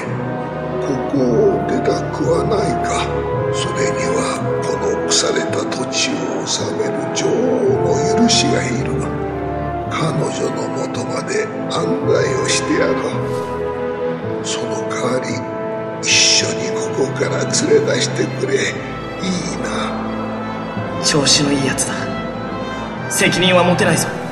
ここを出たくはないか。それにはこの腐れた土地を治める女王の許しがいる。彼女のもとまで案内をしてやろう。その代わり一緒にここから連れ出してくれ。いいな。 調子のいいやつだ。責任は持てないぞ。